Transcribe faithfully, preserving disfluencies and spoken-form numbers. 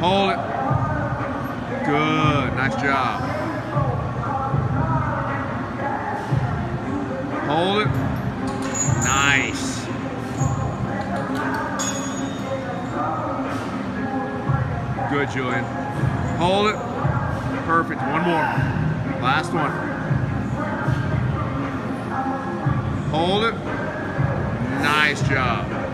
Hold it. Good, nice job. Hold it. Nice. Good, Julian. Hold it. Perfect, one more. Last one. Hold it. Nice job.